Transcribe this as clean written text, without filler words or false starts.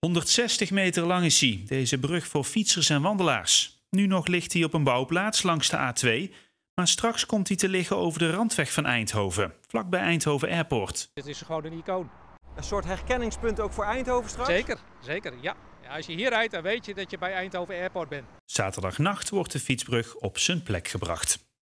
160 meter lang is hij, deze brug voor fietsers en wandelaars. Nu nog ligt hij op een bouwplaats langs de A2, maar straks komt hij te liggen over de randweg van Eindhoven, vlakbij Eindhoven Airport. Het is gewoon een icoon. Een soort herkenningspunt ook voor Eindhoven straks? Zeker, ja. Als je hier rijdt, dan weet je dat je bij Eindhoven Airport bent. Zaterdagnacht wordt de fietsbrug op zijn plek gebracht.